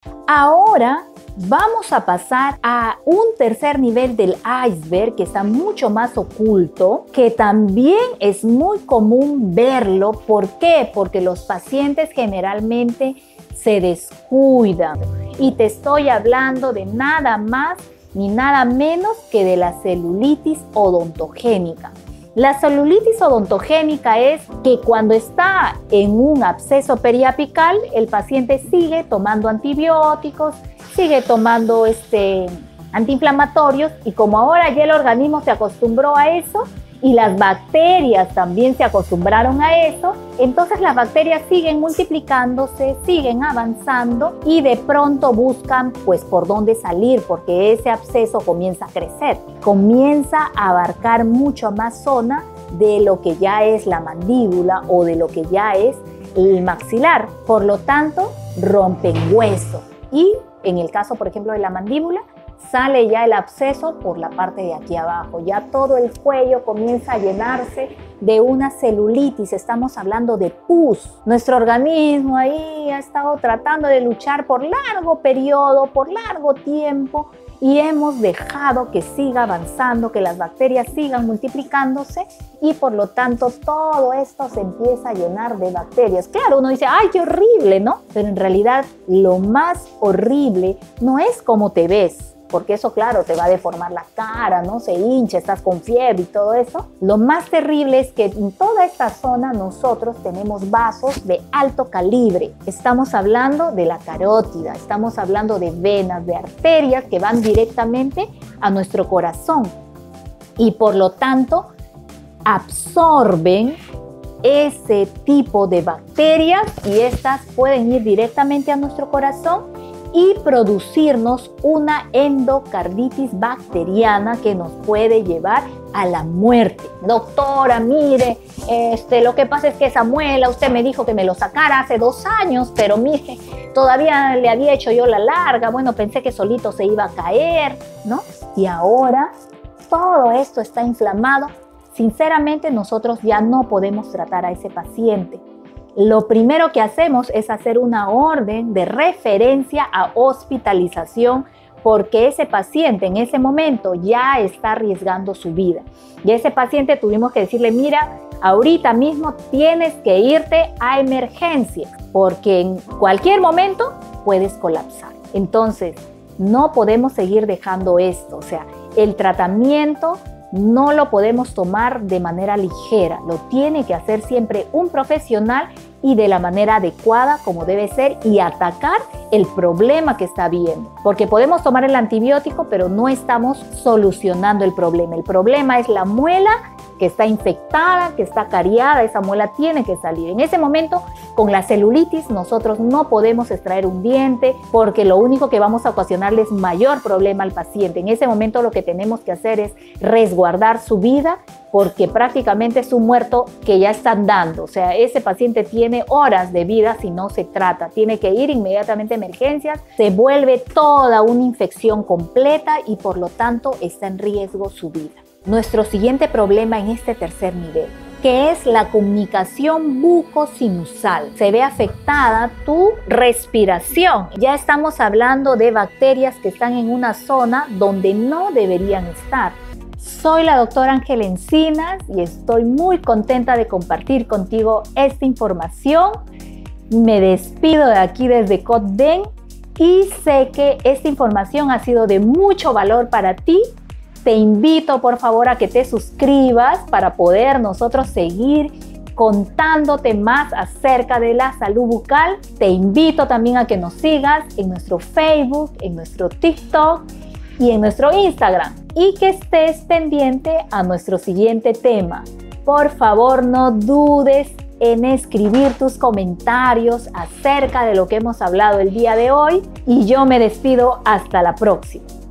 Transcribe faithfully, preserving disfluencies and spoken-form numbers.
Ahora vamos a pasar a un tercer nivel del iceberg que está mucho más oculto, que también es muy común verlo. ¿Por qué? Porque los pacientes generalmente se descuidan. Y te estoy hablando de nada más ni nada menos que de la celulitis odontogénica. La celulitis odontogénica es que cuando está en un absceso periapical, el paciente sigue tomando antibióticos, sigue tomando este, antiinflamatorios, y como ahora ya el organismo se acostumbró a eso y las bacterias también se acostumbraron a eso, entonces las bacterias siguen multiplicándose, siguen avanzando y de pronto buscan pues por dónde salir, porque ese absceso comienza a crecer, comienza a abarcar mucho más zona de lo que ya es la mandíbula o de lo que ya es el maxilar. Por lo tanto, rompen hueso y en el caso, por ejemplo, de la mandíbula, sale ya el absceso por la parte de aquí abajo. Ya todo el cuello comienza a llenarse de una celulitis. Estamos hablando de pus. Nuestro organismo ahí ha estado tratando de luchar por largo periodo, por largo tiempo, y hemos dejado que siga avanzando, que las bacterias sigan multiplicándose y por lo tanto todo esto se empieza a llenar de bacterias. Claro, uno dice, ¡ay, qué horrible!, ¿no? Pero en realidad lo más horrible no es cómo te ves, porque eso, claro, te va a deformar la cara, ¿no? Se hincha, estás con fiebre y todo eso. Lo más terrible es que en toda esta zona nosotros tenemos vasos de alto calibre. Estamos hablando de la carótida, estamos hablando de venas, de arterias que van directamente a nuestro corazón y por lo tanto absorben ese tipo de bacterias y estas pueden ir directamente a nuestro corazón y producirnos una endocarditis bacteriana que nos puede llevar a la muerte. Doctora, mire, este, lo que pasa es que esa muela, usted me dijo que me lo sacara hace dos años, pero mire, todavía le había hecho yo la larga, bueno, pensé que solito se iba a caer, ¿no? Y ahora todo esto está inflamado. Sinceramente, nosotros ya no podemos tratar a ese paciente. Lo primero que hacemos es hacer una orden de referencia a hospitalización porque ese paciente en ese momento ya está arriesgando su vida. Y a ese paciente tuvimos que decirle, mira, ahorita mismo tienes que irte a emergencia porque en cualquier momento puedes colapsar. Entonces, no podemos seguir dejando esto. O sea, el tratamiento no lo podemos tomar de manera ligera, lo tiene que hacer siempre un profesional y de la manera adecuada como debe ser y atacar el problema que está viendo. Porque podemos tomar el antibiótico, pero no estamos solucionando el problema. El problema es la muela que está infectada, que está cariada, esa muela tiene que salir. En ese momento, con la celulitis, nosotros no podemos extraer un diente porque lo único que vamos a ocasionarle es mayor problema al paciente. En ese momento lo que tenemos que hacer es resguardar su vida porque prácticamente es un muerto que ya están dando. O sea, ese paciente tiene horas de vida si no se trata. Tiene que ir inmediatamente a emergencias, se vuelve toda una infección completa y por lo tanto está en riesgo su vida. Nuestro siguiente problema en este tercer nivel, que es la comunicación bucosinusal. Se ve afectada tu respiración. Ya estamos hablando de bacterias que están en una zona donde no deberían estar. Soy la doctora Ángela Encinas y estoy muy contenta de compartir contigo esta información. Me despido de aquí desde Cotden y sé que esta información ha sido de mucho valor para ti. Te invito por favor a que te suscribas para poder nosotros seguir contándote más acerca de la salud bucal. Te invito también a que nos sigas en nuestro Facebook, en nuestro TikTok y en nuestro Instagram y que estés pendiente a nuestro siguiente tema. Por favor, no dudes en escribir tus comentarios acerca de lo que hemos hablado el día de hoy y yo me despido hasta la próxima.